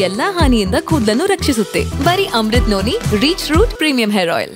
ಎಲ್ಲಾ ಹಾನಿಯಿಂದ ಕೂದಲನ್ನು ರಕ್ಷಿಸುತ್ತೆ. ಬರೀ Amrut noni reach root premium hair oil.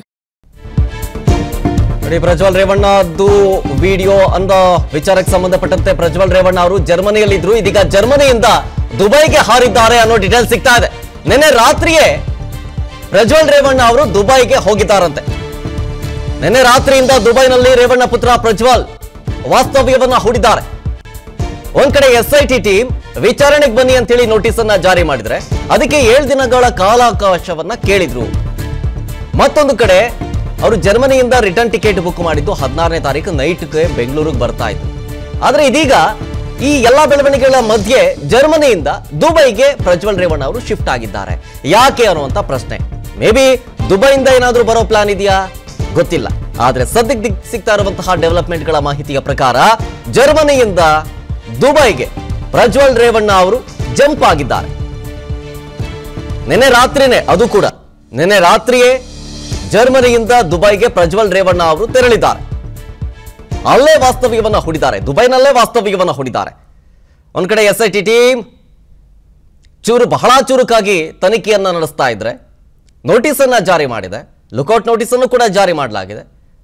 Prajwal ರೇವಣ್ಣದ್ದು ವಿಡಿಯೋ ಅಂದ ವಿಚಾರಕ್ಕೆ ಸಂಬಂಧಪಟ್ಟಂತೆ ಪ್ರಜ್ವಲ್ ರೇವಣ್ಣ ಅವರು ಜರ್ಮನಿಯಲ್ಲಿದ್ರು. ಇದೀಗ ಜರ್ಮನಿಯಿಂದ ದುಬೈಗೆ ಹಾರಿದ್ದಾರೆ ಅನ್ನೋ ಡೀಟೇಲ್ಸ್ ಸಿಗ್ತಾ ಇದೆ. ನಿನ್ನೆ ರಾತ್ರಿಯೇ ಪ್ರಜ್ವಲ್ ರೇವಣ್ಣ ಅವರು ದುಬೈಗೆ ಹೋಗಿದ್ದಾರಂತೆ. ನಿನ್ನೆ ರಾತ್ರಿಯಿಂದ ದುಬೈನಲ್ಲಿ ರೇವಣ್ಣ ಪುತ್ರ ಪ್ರಜ್ವಲ್ ವಾಸ್ತವ್ಯವನ್ನ ಹೂಡಿದ್ದಾರೆ. ಒಂದ್ ಕಡೆ SIT ಟೀಮ್ ವಿಚಾರಣೆಗೆ ಬನ್ನಿ ಅಂತೇಳಿ ನೋಟಿಸ್ ಅನ್ನ ಜಾರಿ ಮಾಡಿದ್ರೆ ಅದಕ್ಕೆ 7 ದಿನಗಳ ಕಾಲಾವಕಾಶವನ್ನ ಕೇಳಿದ್ರು. ಮತ್ತೊಂದು ಕಡೆ ಅವರು ಜರ್ಮನಿಯಿಂದ ರಿಟರ್ನ್ ಟಿಕೆಟ್ ಬುಕ್ ಮಾಡಿದ್ದು 16ನೇ ತಾರೀಕು ನೈಟ್ಗೆ ಬೆಂಗಳೂರಿಗೆ ಬರ್ತಾ ಇದ್ರು. ಆದ್ರೆ ಇದೀಗ ಈ ಎಲ್ಲಾ ಬೆಳವಣಿಗೆಗಳ ಮಧ್ಯೆ ಜರ್ಮನಿಯಿಂದ ದುಬೈಗೆ ಪ್ರಜ್ವಲ್ ರೇವಣ್ಣ ಅವರು ಶಿಫ್ಟ್ ಆಗಿದ್ದಾರೆ. ಯಾಕೆ ಅನ್ನುವಂತ ಪ್ರಶ್ನೆ. ಮೇ ಬಿ ದುಬೈಯಿಂದ ಏನಾದ್ರೂ ಬರೋ ಪ್ಲಾನ್ ಇದೆಯಾ ಗೊತ್ತಿಲ್ಲ. ಆದ್ರೆ ಸದ್ಯಕ್ಕೆ ಸಿಗ್ತಾ ಇರುವಂತಹ ಡೆವಲಪ್ಮೆಂಟ್ಗಳ ಮಾಹಿತಿಯ ಪ್ರಕಾರ ಜರ್ಮನಿಯಿಂದ ದುಬೈಗೆ ಪ್ರಜ್ವಲ್ ರೇವಣ್ಣ ಅವರು ಜಂಪ್ ಆಗಿದ್ದಾರೆ. ನಿನ್ನೆ ರಾತ್ರಿನೇ, ಅದು ಕೂಡ ನಿನ್ನೆ ರಾತ್ರಿಯೇ ಜರ್ಮನಿಯಿಂದ ದುಬೈಗೆ ಪ್ರಜ್ವಲ್ ರೇವಣ್ಣ ಅವರು ತೆರಳಿದ್ದಾರೆ. ಅಲ್ಲೇ ವಾಸ್ತವ್ಯವನ್ನ ಹೂಡಿದ್ದಾರೆ, ದುಬೈನಲ್ಲೇ ವಾಸ್ತವ್ಯವನ್ನ ಹೂಡಿದ್ದಾರೆ. ಒಂದ್ ಕಡೆ SIT ಟೀಮ್ ಬಹಳ ಚುರುಕಾಗಿ ತನಿಖೆಯನ್ನ ನಡೆಸ್ತಾ ಇದ್ರೆ ನೋಟಿಸ್ ಅನ್ನ ಜಾರಿ ಮಾಡಿದೆ. ಲುಕೌಟ್ ನೋಟಿಸ್ ಅನ್ನು ಕೂಡ ಜಾರಿ ಮಾಡಲಾಗಿದೆ.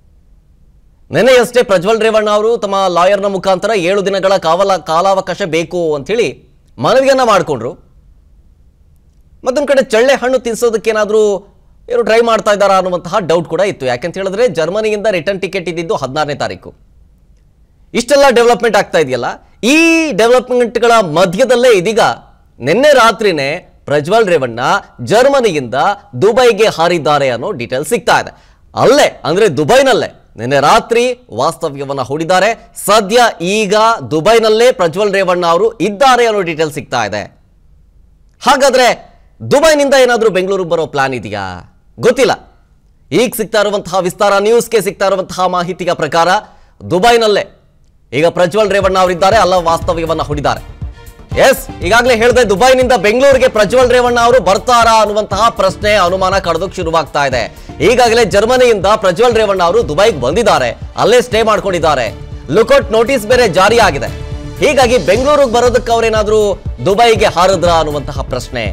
ನಿನ್ನೆಯಷ್ಟೇ ಪ್ರಜ್ವಲ್ ರೇವಣ್ಣ ಅವರು ತಮ್ಮ ಲಾಯರ್ನ ಮುಖಾಂತರ 7 ದಿನಗಳ ಕಾಲಾವಕಾಶ ಬೇಕು ಅಂತ ಹೇಳಿ ಮನವಿಯನ್ನ ಮಾಡಿಕೊಂಡ್ರು. ಮತ್ತೊಂದು ಕಡೆ ಚಳ್ಳೆ ಹಣ್ಣು ತಿನ್ಸೋದಕ್ಕೇನಾದ್ರೂ ಇವರು ಟ್ರೈ ಮಾಡ್ತಾ ಇದ್ದಾರಾ ಅನ್ನುವಂತಹ ಡೌಟ್ ಕೂಡ ಇತ್ತು. ಯಾಕೆಂತ ಹೇಳಿದ್ರೆ ಜರ್ಮನಿಯಿಂದ ರಿಟರ್ನ್ ಟಿಕೆಟ್ ಇದ್ದಿದ್ದು 16ನೇ ತಾರೀಕು. ಇಷ್ಟೆಲ್ಲ ಡೆವಲಪ್ಮೆಂಟ್ ಆಗ್ತಾ ಇದೆಯಲ್ಲ, ಈ ಡೆವಲಪ್ಮೆಂಟ್ಗಳ ಮಧ್ಯದಲ್ಲೇ ಇದೀಗ ನಿನ್ನೆ ರಾತ್ರಿನೇ ಪ್ರಜ್ವಲ್ ರೇವಣ್ಣ ಜರ್ಮನಿಯಿಂದ ದುಬೈಗೆ ಹಾರಿದ್ದಾರೆ ಅನ್ನೋ ಡೀಟೇಲ್ ಸಿಗ್ತಾ ಇದೆ. ಅಲ್ಲೇ ಅಂದ್ರೆ ದುಬೈನಲ್ಲೇ ನಿನ್ನೆ ರಾತ್ರಿ ವಾಸ್ತವ್ಯವನ್ನ ಹೂಡಿದ್ದಾರೆ. ಸದ್ಯ ಈಗ ದುಬೈನಲ್ಲೇ ಪ್ರಜ್ವಲ್ ರೇವಣ್ಣ ಅವರು ಇದ್ದಾರೆ ಅನ್ನೋ ಡೀಟೇಲ್ ಸಿಗ್ತಾ ಇದೆ. ಹಾಗಾದ್ರೆ ದುಬೈನಿಂದ ಏನಾದ್ರೂ ಬೆಂಗಳೂರಿಗೆ ಬರೋ ಪ್ಲಾನ್ ಇದೆಯಾ ಗೊತ್ತಿಲ್ಲ. ಈಗ ಸಿಗ್ತಾ ಇರುವಂತಹ ವಿಸ್ತಾರ ನ್ಯೂಸ್ಗೆ ಸಿಗ್ತಾ ಇರುವಂತಹ ಮಾಹಿತಿಯ ಪ್ರಕಾರ ದುಬೈನಲ್ಲೇ ಈಗ ಪ್ರಜ್ವಲ್ ರೇವಣ್ಣ ಅವರಿದ್ದಾರೆ, ಅಲ್ಲ ವಾಸ್ತವ್ಯವನ್ನ ಹೂಡಿದ್ದಾರೆ. ಎಸ್, ಈಗಾಗಲೇ ಹೇಳಿದೆ, ದುಬೈನಿಂದ ಬೆಂಗಳೂರಿಗೆ ಪ್ರಜ್ವಲ್ ರೇವಣ್ಣ ಅವರು ಬರ್ತಾರಾ ಅನ್ನುವಂತಹ ಪ್ರಶ್ನೆ, ಅನುಮಾನ ಕಳೆದೋಕ್ ಶುರುವಾಗ್ತಾ ಇದೆ. ಈಗಾಗಲೇ ಜರ್ಮನಿಯಿಂದ ಪ್ರಜ್ವಲ್ ರೇವಣ್ಣ ಅವರು ದುಬೈಗೆ ಬಂದಿದ್ದಾರೆ, ಅಲ್ಲೇ ಸ್ಟೇ ಮಾಡ್ಕೊಂಡಿದ್ದಾರೆ. ಲುಕೌಟ್ ನೋಟಿಸ್ ಬೇರೆ ಜಾರಿ ಆಗಿದೆ. ಹೀಗಾಗಿ ಬೆಂಗಳೂರಿಗೆ ಬರೋದಕ್ಕೆ ಅವರೇನಾದ್ರೂ ದುಬೈಗೆ ಹಾರಿದ್ರಾ ಅನ್ನುವಂತಹ ಪ್ರಶ್ನೆ.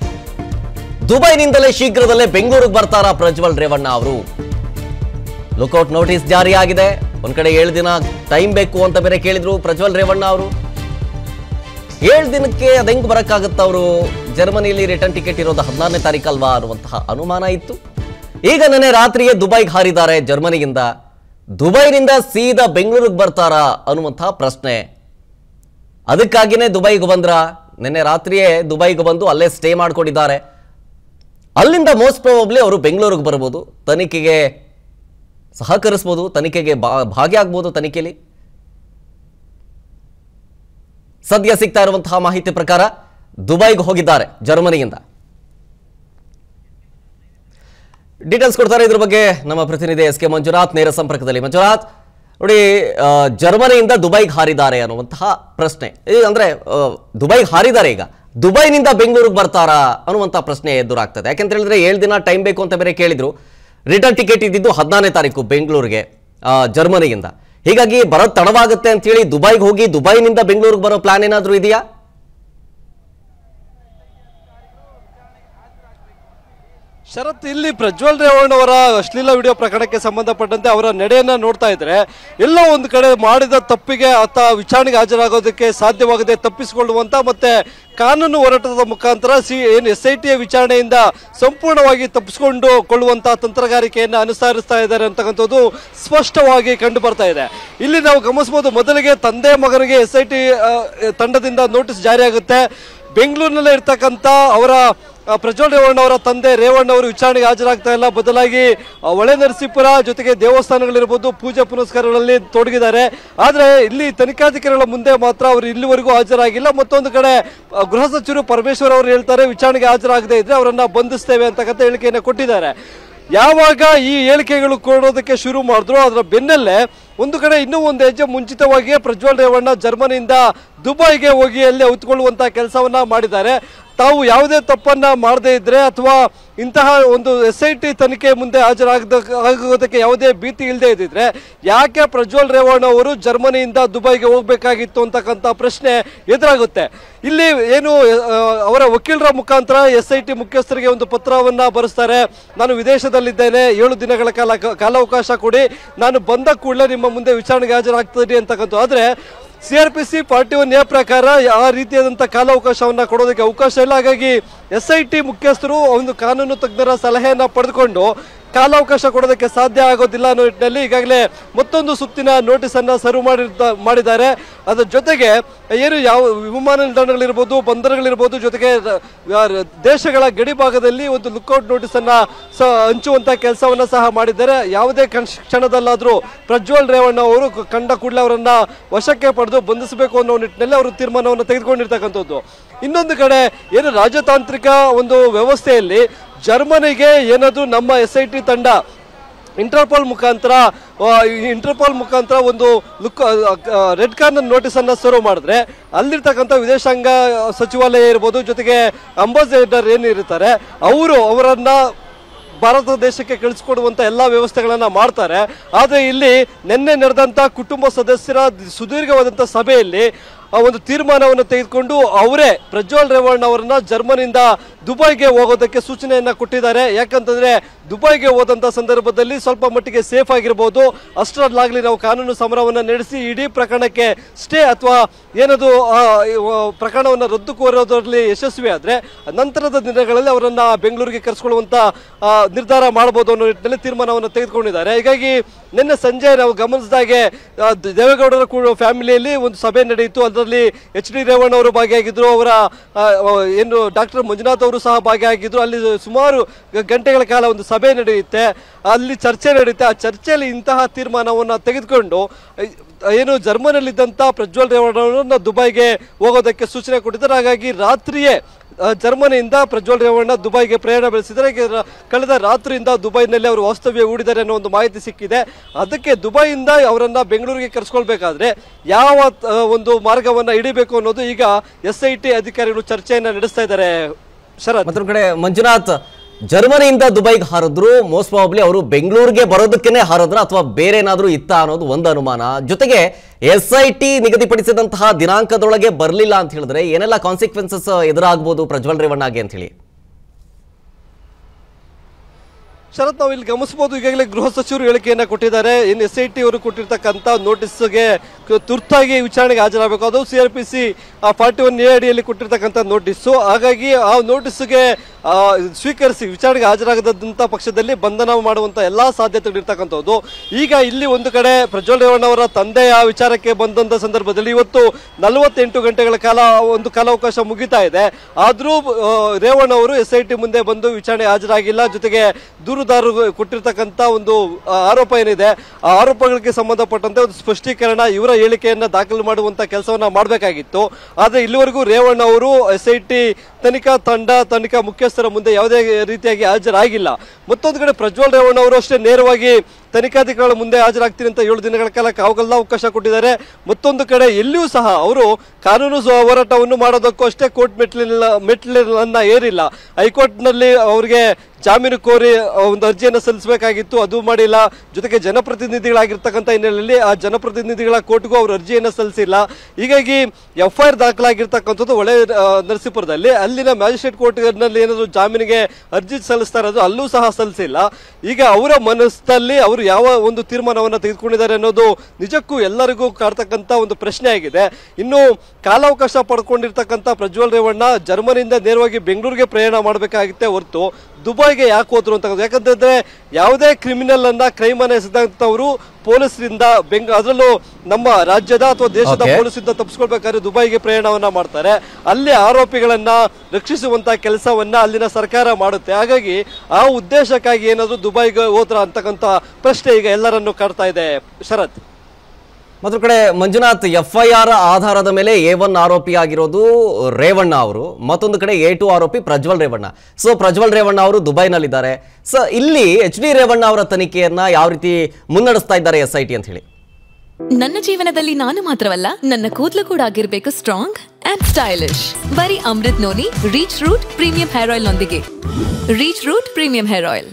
ದುಬೈನಿಂದಲೇ ಶೀಘ್ರದಲ್ಲೇ ಬೆಂಗಳೂರಿಗೆ ಬರ್ತಾರಾ ಪ್ರಜ್ವಲ್ ರೇವಣ್ಣ ಅವರು? ಲುಕೌಟ್ ನೋಟಿಸ್ ಜಾರಿ ಆಗಿದೆ. ಒಂದ್ ಕಡೆ 7 ದಿನ ಟೈಮ್ ಬೇಕು ಅಂತ ಬೇರೆ ಕೇಳಿದ್ರು ಪ್ರಜ್ವಲ್ ರೇವಣ್ಣ ಅವರು. 7 ದಿನಕ್ಕೆ ಅದ್ ಹೆಂಗ್ ಬರಕ್ಕಾಗತ್ತ? ಅವರು ಜರ್ಮನಿಯಲ್ಲಿ ರಿಟರ್ನ್ ಟಿಕೆಟ್ ಇರೋದು 16ನೇ ತಾರೀಕಲ್ವಾ ಅನ್ನುವಂತಹ ಅನುಮಾನ ಇತ್ತು. ಈಗ ನೆನ್ನೆ ರಾತ್ರಿಯೇ ದುಬೈಗೆ ಹಾರಿದ್ದಾರೆ ಜರ್ಮನಿಯಿಂದ. ದುಬೈನಿಂದ ಸೀದಾ ಬೆಂಗಳೂರಿಗೆ ಬರ್ತಾರಾ ಅನ್ನುವಂತಹ ಪ್ರಶ್ನೆ. ಅದಕ್ಕಾಗಿನೇ ದುಬೈಗೆ ಬಂದ್ರ? ನಿನ್ನೆ ರಾತ್ರಿಯೇ ದುಬೈಗೆ ಬಂದು ಅಲ್ಲೇ ಸ್ಟೇ ಮಾಡ್ಕೊಂಡಿದ್ದಾರೆ. ಅಲ್ಲಿಂದ ಮೋಸ್ಟ್ ಪ್ರಾಬಬ್ಲಿ ಅವರು ಬೆಂಗಳೂರಿಗೆ ಬರ್ಬೋದು, ತನಿಖೆಗೆ ಸಹಕರಿಸಬಹುದು, ತನಿಖೆಗೆ ಭಾಗಿಯಾಗಬಹುದು ತನಿಖೆಯಲ್ಲಿ. ಸದ್ಯ ಸಿಗ್ತಾ ಇರುವಂತಹ ಮಾಹಿತಿ ಪ್ರಕಾರ ದುಬೈಗೆ ಹೋಗಿದ್ದಾರೆ ಜರ್ಮನಿಯಿಂದ. ಡೀಟೇಲ್ಸ್ ಕೊಡ್ತಾರೆ ಇದ್ರ ಬಗ್ಗೆ ನಮ್ಮ ಪ್ರತಿನಿಧಿ SK ಮಂಜುನಾಥ್ ನೇರ ಸಂಪರ್ಕದಲ್ಲಿ. ಮಂಜುನಾಥ್, ನೋಡಿ, ಜರ್ಮನಿಯಿಂದ ದುಬೈಗೆ ಹಾರಿದ್ದಾರೆ ಅನ್ನುವಂತಹ ಪ್ರಶ್ನೆ. ಅಂದ್ರೆ ದುಬೈಗೆ ಹಾರಿದ್ದಾರೆ, ಈಗ ದುಬೈನಿಂದ ಬೆಂಗಳೂರಿಗೆ ಬರ್ತಾರಾ ಅನ್ನುವಂತಹ ಪ್ರಶ್ನೆ ಎದುರಾಗ್ತದೆ. ಯಾಕೆಂತ ಹೇಳಿದ್ರೆ 7 ದಿನ ಟೈಮ್ ಬೇಕು ಅಂತ ಬೇರೆ ಕೇಳಿದ್ರು. ರಿಟರ್ನ್ ಟಿಕೆಟ್ ಇದ್ದಿದ್ದು 16ನೇ ತಾರೀಕು ಬೆಂಗಳೂರಿಗೆ ಜರ್ಮನಿಯಿಂದ. ಹೀಗಾಗಿ ಬರೋದು ತಡವಾಗುತ್ತೆ ಅಂತ ಹೇಳಿ ದುಬೈಗೆ ಹೋಗಿ ದುಬೈನಿಂದ ಬೆಂಗಳೂರಿಗೆ ಬರೋ ಪ್ಲಾನ್ ಏನಾದ್ರೂ ಇದೆಯಾ? ಶರತ್, ಇಲ್ಲಿ ಪ್ರಜ್ವಲ್ ರೇವಣ್ಣ ಅವರ ಅಶ್ಲೀಲ ವಿಡಿಯೋ ಪ್ರಕರಣಕ್ಕೆ ಸಂಬಂಧಪಟ್ಟಂತೆ ಅವರ ನಡೆಯನ್ನ ನೋಡ್ತಾ ಇದ್ರೆ ಎಲ್ಲೋ ಒಂದು ಕಡೆ ಮಾಡಿದ ತಪ್ಪಿಗೆ ಆತ ವಿಚಾರಣೆಗೆ ಹಾಜರಾಗೋದಕ್ಕೆ ಸಾಧ್ಯವಾಗದೆ ತಪ್ಪಿಸಿಕೊಳ್ಳುವಂತ ಮತ್ತೆ ಕಾನೂನು ಹೋರಾಟದ ಮುಖಾಂತರ SIT ವಿಚಾರಣೆಯಿಂದ ಸಂಪೂರ್ಣವಾಗಿ ತಪ್ಪಿಸಿಕೊಂಡು ಕೊಳ್ಳುವಂತಹ ತಂತ್ರಗಾರಿಕೆಯನ್ನು ಅನುಸರಿಸ್ತಾ ಇದ್ದಾರೆ ಅಂತಕ್ಕಂಥದ್ದು ಸ್ಪಷ್ಟವಾಗಿ ಕಂಡು ಬರ್ತಾ ಇದೆ. ಇಲ್ಲಿ ನಾವು ಗಮನಿಸಬಹುದು, ಮೊದಲಿಗೆ ತಂದೆ ಮಗನಿಗೆ SIT ತಂಡದಿಂದ ನೋಟಿಸ್ ಜಾರಿಯಾಗುತ್ತೆ. ಬೆಂಗಳೂರಿನಲ್ಲೇ ಇರ್ತಕ್ಕಂಥ ಅವರ ಪ್ರಜ್ವಲ್ ರೇವಣ್ಣ ಅವರ ತಂದೆ ರೇವಣ್ಣ ಅವರು ವಿಚಾರಣೆಗೆ ಹಾಜರಾಗ್ತಾ ಇಲ್ಲ. ಬದಲಾಗಿ ಹೊಳೆ ನರಸೀಪುರ ಜೊತೆಗೆ ದೇವಸ್ಥಾನಗಳಿರ್ಬೋದು, ಪೂಜೆ ಪುನಸ್ಕಾರಗಳಲ್ಲಿ ತೊಡಗಿದ್ದಾರೆ. ಆದರೆ ಇಲ್ಲಿ ತನಿಖಾಧಿಕಾರಿಗಳ ಮುಂದೆ ಮಾತ್ರ ಅವರು ಇಲ್ಲಿವರೆಗೂ ಹಾಜರಾಗಿಲ್ಲ. ಮತ್ತೊಂದು ಕಡೆ ಗೃಹ ಸಚಿವರು ಪರಮೇಶ್ವರ್ ಅವರು ಹೇಳ್ತಾರೆ, ವಿಚಾರಣೆಗೆ ಹಾಜರಾಗದೇ ಇದ್ರೆ ಅವರನ್ನ ಬಂಧಿಸ್ತೇವೆ ಅಂತಕ್ಕಂಥ ಹೇಳಿಕೆಯನ್ನು ಕೊಟ್ಟಿದ್ದಾರೆ. ಯಾವಾಗ ಈ ಹೇಳಿಕೆಗಳು ಕೊಡೋದಕ್ಕೆ ಶುರು ಮಾಡಿದ್ರು ಅದರ ಬೆನ್ನಲ್ಲೇ ಒಂದು ಕಡೆ ಇನ್ನೂ ಒಂದು ಹೆಜ್ಜೆ ಮುಂಚಿತವಾಗಿಯೇ ಪ್ರಜ್ವಲ್ ರೇವಣ್ಣ ಜರ್ಮನಿಯಿಂದ ದುಬೈಗೆ ಹೋಗಿ ಅಲ್ಲಿ ಉತ್ಕೊಳ್ಳುವಂತಹ ಕೆಲಸವನ್ನ ಮಾಡಿದ್ದಾರೆ. ತಾವು ಯಾವುದೇ ತಪ್ಪನ್ನ ಮಾಡದೇ ಇದ್ರೆ ಅಥವಾ ಇಂತಹ ಒಂದು SIT ತನಿಖೆ ಮುಂದೆ ಆಗೋದಕ್ಕೆ ಯಾವುದೇ ಭೀತಿ ಇಲ್ಲದೆ ಇದ್ದಿದ್ರೆ ಯಾಕೆ ಪ್ರಜ್ವಲ್ ರೇವಣ್ಣ ಅವರು ಜರ್ಮನಿಯಿಂದ ದುಬೈಗೆ ಹೋಗ್ಬೇಕಾಗಿತ್ತು ಅಂತಕ್ಕಂಥ ಪ್ರಶ್ನೆ ಎದುರಾಗುತ್ತೆ. ಇಲ್ಲಿ ಏನು ಅವರ ವಕೀಲರ ಮುಖಾಂತರ SIT ಮುಖ್ಯಸ್ಥರಿಗೆ ಒಂದು ಪತ್ರವನ್ನ ಬರೆಸ್ತಾರೆ. ನಾನು ವಿದೇಶದಲ್ಲಿದ್ದೇನೆ, 7 ದಿನಗಳ ಕಾಲಾವಕಾಶ ಕೊಡಿ, ನಾನು ಬಂದ ಕೂಡಲೇ ನಿಮ್ಮ ಮುಂದೆ ವಿಚಾರಣೆಗೆ ಹಾಜರಾಗ್ತೀನಿ ಅಂತಕ್ಕಂಥ. ಆದ್ರೆ CRPC 41A ಪ್ರಕಾರ ಆ ರೀತಿಯಾದಂಥ ಕಾಲಾವಕಾಶವನ್ನ ಕೊಡೋದಕ್ಕೆ ಅವಕಾಶ ಇಲ್ಲ. ಹಾಗಾಗಿ SIT ಮುಖ್ಯಸ್ಥರು ಒಂದು ಕಾನೂನು ತಜ್ಞರ ಸಲಹೆಯನ್ನ ಪಡೆದುಕೊಂಡು ಕಾಲಾವಕಾಶ ಕೊಡೋದಕ್ಕೆ ಸಾಧ್ಯ ಆಗೋದಿಲ್ಲ ಅನ್ನೋ ನಿಟ್ಟಿನಲ್ಲಿ ಈಗಾಗಲೇ ಮತ್ತೊಂದು ಸುತ್ತಿನ ನೋಟಿಸ್ ಅನ್ನ ಸರ್ವ್ ಮಾಡಿದ್ದಾರೆ. ಅದರ ಜೊತೆಗೆ ಏನು ಯಾವ ವಿಮಾನ ನಿಲ್ದಾಣಗಳಿರ್ಬೋದು, ಬಂದರುಗಳಿರ್ಬೋದು, ಜೊತೆಗೆ ದೇಶಗಳ ಗಡಿ ಭಾಗದಲ್ಲಿ ಒಂದು ಲುಕ್ಔಟ್ ನೋಟಿಸ್ ಅನ್ನ ಹಂಚುವಂತ ಕೆಲಸವನ್ನ ಸಹ ಮಾಡಿದ್ದಾರೆ. ಯಾವುದೇ ಕ್ಷಣದಲ್ಲಾದ್ರೂ ಪ್ರಜ್ವಲ್ ರೇವಣ್ಣ ಅವರು ಕಂಡ ಕೂಡಲೇ ಅವರನ್ನ ವಶಕ್ಕೆ ಪಡೆದು ಬಂಧಿಸಬೇಕು ಅನ್ನೋ ನಿಟ್ಟಿನಲ್ಲಿ ಅವರು ತೀರ್ಮಾನವನ್ನು ತೆಗೆದುಕೊಂಡಿರ್ತಕ್ಕಂಥದ್ದು. ಇನ್ನೊಂದು ಕಡೆ ಏನು ರಾಜತಾಂತ್ರಿಕ ಒಂದು ವ್ಯವಸ್ಥೆಯಲ್ಲಿ ಜರ್ಮನಿಗೆ ಏನಾದರೂ ನಮ್ಮ SIT ತಂಡ ಇಂಟರ್ಪೋಲ್ ಮುಖಾಂತರ ಒಂದು ರೆಡ್ ಕಾರ್ನರ್ ನೋಟಿಸ್ ಅನ್ನ ಸರ್ವ್ ಮಾಡಿದ್ರೆ ಅಲ್ಲಿರ್ತಕ್ಕಂಥ ವಿದೇಶಾಂಗ ಸಚಿವಾಲಯ ಇರ್ಬೋದು, ಜೊತೆಗೆ ಅಂಬಾಸಿಡರ್ ಏನಿರ್ತಾರೆ ಅವರನ್ನ ಭಾರತ ದೇಶಕ್ಕೆ ಕಳಿಸಿಕೊಡುವಂತ ಎಲ್ಲಾ ವ್ಯವಸ್ಥೆಗಳನ್ನ ಮಾಡ್ತಾರೆ. ಆದ್ರೆ ಇಲ್ಲಿ ನಿನ್ನೆ ನಡೆದಂತ ಕುಟುಂಬ ಸದಸ್ಯರ ಸುದೀರ್ಘವಾದಂತ ಸಭೆಯಲ್ಲಿ ಒಂದು ತೀರ್ಮಾನವನ್ನು ತೆಗೆದುಕೊಂಡು ಅವರೇ ಪ್ರಜ್ವಲ್ ರೇವಣ್ಣ ಅವರನ್ನ ಜರ್ಮನಿಯಿಂದ ದುಬೈಗೆ ಹೋಗೋದಕ್ಕೆ ಸೂಚನೆಯನ್ನ ಕೊಟ್ಟಿದ್ದಾರೆ. ಯಾಕಂತಂದ್ರೆ ದುಬೈಗೆ ಹೋದಂತ ಸಂದರ್ಭದಲ್ಲಿ ಸ್ವಲ್ಪ ಮಟ್ಟಿಗೆ ಸೇಫ್ ಆಗಿರ್ಬೋದು, ಅಷ್ಟರಲ್ಲಾಗ್ಲಿ ನಾವು ಕಾನೂನು ಸಮರವನ್ನ ನಡೆಸಿ ಇಡೀ ಪ್ರಕರಣಕ್ಕೆ ಸ್ಟೇ ಅಥವಾ ಏನದು ಪ್ರಕರಣವನ್ನ ರದ್ದು ಕೋರೋದ್ರಲ್ಲಿ ಯಶಸ್ವಿ ಆದ್ರೆ ನಂತರದ ದಿನಗಳಲ್ಲಿ ಅವರನ್ನ ಬೆಂಗಳೂರಿಗೆ ಕರೆಸಿಕೊಳ್ಳುವಂತ ನಿರ್ಧಾರ ಮಾಡಬಹುದು ಅನ್ನೋ ನಿಟ್ಟಿನಲ್ಲಿ ತೀರ್ಮಾನವನ್ನು ತೆಗೆದುಕೊಂಡಿದ್ದಾರೆ. ಹೀಗಾಗಿ ನಿನ್ನೆ ಸಂಜೆ ನಾವು ಗಮನಿಸಿದಾಗೆ ದೇವೇಗೌಡರ ಫ್ಯಾಮಿಲಿಯಲ್ಲಿ ಒಂದು ಸಭೆ ನಡೆಯಿತು. ಅದರಲ್ಲಿ HD ರೇವಣ್ಣ ಅವರು ಭಾಗಿಯಾಗಿದ್ರು, ಅವರ ಏನು ಡಾಕ್ಟರ್ ಮಂಜುನಾಥ್ ಅವರು ಸಹ ಭಾಗಿಯಾಗಿದ್ರು. ಅಲ್ಲಿ ಸುಮಾರು ಗಂಟೆಗಳ ಕಾಲ ಒಂದು ಸಭೆ ನಡೆಯುತ್ತೆ, ಅಲ್ಲಿ ಚರ್ಚೆ ನಡೆಯುತ್ತೆ. ಆ ಚರ್ಚೆಯಲ್ಲಿ ಇಂತಹ ತೀರ್ಮಾನವನ್ನ ತೆಗೆದುಕೊಂಡು ಏನು ಜರ್ಮನಿಯಲ್ಲಿದ್ದಂತ ಪ್ರಜ್ವಲ್ ರೇವಣ್ಣ ಅವರನ್ನ ದುಬೈಗೆ ಹೋಗೋದಕ್ಕೆ ಸೂಚನೆ ಕೊಟ್ಟಿದ್ದಾರೆ. ಹಾಗಾಗಿ ರಾತ್ರಿಯೇ ಜರ್ಮನಿಯಿಂದ ಪ್ರಜ್ವಲ್ ರೇವಣ್ಣ ದುಬೈಗೆ ಪ್ರಯಾಣ ಬೆಳೆಸಿದರೆ ಕಳೆದ ರಾತ್ರಿಯಿಂದ ದುಬೈನಲ್ಲಿ ಅವರು ವಾಸ್ತವ್ಯ ಹೂಡಿದ್ದಾರೆ ಅನ್ನೋ ಒಂದು ಮಾಹಿತಿ ಸಿಕ್ಕಿದೆ. ಅದಕ್ಕೆ ದುಬೈಯಿಂದ ಅವರನ್ನ ಬೆಂಗಳೂರಿಗೆ ಕರೆಸ್ಕೊಳ್ಬೇಕಾದ್ರೆ ಯಾವ ಒಂದು ಮಾರ್ಗವನ್ನ ಹಿಡಿಬೇಕು ಅನ್ನೋದು ಈಗ SIT ಅಧಿಕಾರಿಗಳು ಚರ್ಚೆಯನ್ನ ನಡೆಸ್ತಾ ಇದ್ದಾರೆ. ಶರತ್, ಮತ್ತೊಂದು ಕಡೆ ಮಂಜುನಾಥ್, ಜರ್ಮನಿಯಿಂದ ದುಬೈಗೆ ಹಾರಿದ್ರು, ಮೋಸ್ಟ್ ಪ್ರಾಬಬ್ಲಿ ಅವರು ಬೆಂಗಳೂರಿಗೆ ಬರೋದಕ್ಕೇನೆ ಹಾರಿದ್ರ ಅಥವಾ ಬೇರೆ ಏನಾದ್ರೂ ಇತ್ತ ಅನ್ನೋದು ಒಂದು ಅನುಮಾನ. ಜೊತೆಗೆ SIT ನಿಗದಿಪಡಿಸಿದಂತಹ ದಿನಾಂಕದೊಳಗೆ ಬರಲಿಲ್ಲ ಅಂತ ಹೇಳಿದ್ರೆ ಏನೆಲ್ಲ ಕಾನ್ಸಿಕ್ವೆನ್ಸಸ್ ಎದುರಾಗಬಹುದು ಪ್ರಜ್ವಲ್ ರೇವಣ್ಣಗೆ ಅಂತ ಹೇಳಿ? ಶರತ್, ನಾವು ಇಲ್ಲಿ ಗಮನಿಸಬಹುದು, ಈಗಾಗಲೇ ಗೃಹ ಸಚಿವರು ಹೇಳಿಕೆಯನ್ನ ಕೊಟ್ಟಿದ್ದಾರೆ. ಇನ್ನು SIT ಅವರು ಕೊಟ್ಟಿರ್ತಕ್ಕಂಥ ನೋಟಿಸ್ಗೆ ತುರ್ತಾಗಿ ವಿಚಾರಣೆಗೆ ಹಾಜರಾಗಬೇಕು. ಅದು CRPC 41A ಅಡಿಯಲ್ಲಿ ಕೊಟ್ಟಿರ್ತಕ್ಕಂಥ ನೋಟಿಸ್ಸು. ಹಾಗಾಗಿ ಆ ನೋಟಿಸ್ಗೆ ಸ್ವೀಕರಿಸಿ ವಿಚಾರಣೆಗೆ ಹಾಜರಾಗದಂತ ಪಕ್ಷದಲ್ಲಿ ಬಂಧನ ಮಾಡುವಂತ ಎಲ್ಲಾ ಸಾಧ್ಯತೆಗಳಿರ್ತಕ್ಕಂಥದ್ದು. ಈಗ ಇಲ್ಲಿ ಒಂದು ಕಡೆ ಪ್ರಜ್ವಲ್ ರೇವಣ್ಣ ಅವರ ತಂದೆಯ ವಿಚಾರಕ್ಕೆ ಬಂದಂತ ಸಂದರ್ಭದಲ್ಲಿ ಇವತ್ತು 48 ಗಂಟೆಗಳ ಕಾಲ ಒಂದು ಕಾಲಾವಕಾಶ ಮುಗಿತಾ ಇದೆ. ಆದ್ರೂ ರೇವಣ್ಣ ಅವರು SIT ಮುಂದೆ ಬಂದು ವಿಚಾರಣೆ ಹಾಜರಾಗಿಲ್ಲ. ಜೊತೆಗೆ ದೂರುದಾರರು ಕೊಟ್ಟಿರ್ತಕ್ಕಂಥ ಒಂದು ಆರೋಪ ಏನಿದೆ, ಆ ಆರೋಪಗಳಿಗೆ ಸಂಬಂಧಪಟ್ಟಂತೆ ಒಂದು ಸ್ಪಷ್ಟೀಕರಣ, ಇವರ ಹೇಳಿಕೆಯನ್ನ ದಾಖಲು ಮಾಡುವಂತ ಕೆಲಸವನ್ನ ಮಾಡಬೇಕಾಗಿತ್ತು. ಆದ್ರೆ ಇಲ್ಲಿವರೆಗೂ ರೇವಣ್ಣ ಅವರು SIT ತನಿಖಾ ಮುಖ್ಯಸ್ಥರ ಮುಂದೆ ಯಾವುದೇ ರೀತಿಯಾಗಿ ಹಾಜರಾಗಿಲ್ಲ. ಮತ್ತೊಂದು ಕಡೆ ಪ್ರಜ್ವಲ್ ರೇವಣ್ಣ ಅವರು ಅಷ್ಟೇ ನೇರವಾಗಿ ತನಿಖಾಧಿಕಾರಿಗಳ ಮುಂದೆ ಹಾಜರಾಗ್ತೀನಿ ಅಂತ 7 ದಿನಗಳ ಕಾಲ ಅವಕಾಶ ಕೊಟ್ಟಿದ್ದಾರೆ. ಮತ್ತೊಂದು ಕಡೆ ಎಲ್ಲಿಯೂ ಸಹ ಅವರು ಕಾನೂನು ಹೋರಾಟವನ್ನು ಮಾಡೋದಕ್ಕೂ ಅಷ್ಟೇ ಕೋರ್ಟ್ ಮೆಟ್ಟಿಲನ್ನ ಏರಿಲ್ಲ. ಹೈಕೋರ್ಟ್ ನಲ್ಲಿ ಅವರಿಗೆ ಜಾಮೀನು ಕೋರಿ ಒಂದು ಅರ್ಜಿಯನ್ನು ಸಲ್ಲಿಸಬೇಕಾಗಿತ್ತು, ಅದು ಮಾಡಿಲ್ಲ. ಜೊತೆಗೆ ಜನಪ್ರತಿನಿಧಿಗಳಾಗಿರ್ತಕ್ಕಂಥ ಹಿನ್ನೆಲೆಯಲ್ಲಿ ಆ ಜನಪ್ರತಿನಿಧಿಗಳ ಕೋರ್ಟ್ಗೂ ಅವರು ಅರ್ಜಿಯನ್ನು ಸಲ್ಲಿಸಿಲ್ಲ. ಹೀಗಾಗಿ FIR ದಾಖಲಾಗಿರ್ತಕ್ಕಂಥದ್ದು ಹೊಳೆ ನರಸೀಪುರದಲ್ಲಿ, ಅಲ್ಲಿನ ಮ್ಯಾಜಿಸ್ಟ್ರೇಟ್ ಕೋರ್ಟ್ ನಲ್ಲಿ ಏನಾದ್ರು ಜಾಮೀನಿಗೆ ಅರ್ಜಿ ಸಲ್ಲಿಸ್ತಾ ಇರೋದು ಅಲ್ಲೂ ಸಹ ಸಲ್ಲಿಸಿಲ್ಲ. ಈಗ ಅವರ ಮನಸ್ಸಲ್ಲಿ ಅವರು ಯಾವ ಒಂದು ತೀರ್ಮಾನವನ್ನ ತೆಗೆದುಕೊಂಡಿದ್ದಾರೆ ಅನ್ನೋದು ನಿಜಕ್ಕೂ ಎಲ್ಲರಿಗೂ ಕಾಡ್ತಕ್ಕಂಥ ಒಂದು ಪ್ರಶ್ನೆ ಆಗಿದೆ. ಇನ್ನು ಕಾಲಾವಕಾಶ ಪಡ್ಕೊಂಡಿರ್ತಕ್ಕಂಥ ಪ್ರಜ್ವಲ್ ರೇವಣ್ಣ ಜರ್ಮನಿಯಿಂದ ನೇರವಾಗಿ ಬೆಂಗಳೂರಿಗೆ ಪ್ರಯಾಣ ಮಾಡಬೇಕಾಗಿತ್ತೆ ಹೊರತು ದುಬೈಗೆ ಯಾಕೆ ಹೋದ್ರು ಅಂತ. ಯಾಕಂತಂದ್ರೆ ಯಾವುದೇ ಕ್ರಿಮಿನಲ್ ಕ್ರೈಮ್ ಅನ್ನ ಎಸೆದಂತವರು ಪೊಲೀಸರಿಂದ ಅದರಲ್ಲೂ ನಮ್ಮ ರಾಜ್ಯದ ಅಥವಾ ದೇಶದ ಪೊಲೀಸರಿಂದ ತಪ್ಪಿಸ್ಕೊಳ್ಬೇಕಾದ್ರೆ ದುಬೈಗೆ ಪ್ರಯಾಣವನ್ನ ಮಾಡ್ತಾರೆ. ಅಲ್ಲಿ ಆರೋಪಿಗಳನ್ನ ರಕ್ಷಿಸುವಂತ ಕೆಲಸವನ್ನ ಅಲ್ಲಿನ ಸರ್ಕಾರ ಮಾಡುತ್ತೆ. ಹಾಗಾಗಿ ಆ ಉದ್ದೇಶಕ್ಕಾಗಿ ಏನಾದ್ರು ದುಬೈಗೆ ಹೋದ್ರ ಅಂತಕ್ಕಂಥ ಪ್ರಶ್ನೆ ಈಗ ಎಲ್ಲರನ್ನು ಕಾಡ್ತಾ ಇದೆ. ಶರತ್, ಮತ್ತೊಂದು ಕಡೆ ಮಂಜುನಾಥ್, FIR ಆಧಾರದ ಮೇಲೆ A1 ಆರೋಪಿ ಆಗಿರೋದು ರೇವಣ್ಣ ಅವರು, ಮತ್ತೊಂದು ಕಡೆ A2 ಆರೋಪಿ ಪ್ರಜ್ವಲ್ ರೇವಣ್ಣ. ಸೊ ಪ್ರಜ್ವಲ್ ರೇವಣ್ಣ ಅವರು ದುಬೈನಲ್ಲಿದ್ದಾರೆ. ಸೊ ಇಲ್ಲಿ HD ರೇವಣ್ಣ ಅವರ ತನಿಖೆಯನ್ನ ಯಾವ ರೀತಿ ಮುನ್ನಡೆಸ್ತಾ ಇದ್ದಾರೆ SIT ಅಂತ ಹೇಳಿ? ನನ್ನ ಜೀವನದಲ್ಲಿ ನಾನು ಮಾತ್ರವಲ್ಲ, ನನ್ನ ಕೂದಲು ಕೂಡ ಆಗಿರ್ಬೇಕು ಸ್ಟ್ರಾಂಗ್ ಅಂಡ್ ಸ್ಟೈಲಿಶ್. ಬರೀ Amrut noni reach root premium hair oil ನೊಂದಿಗೆ. Reach root premium hair oil.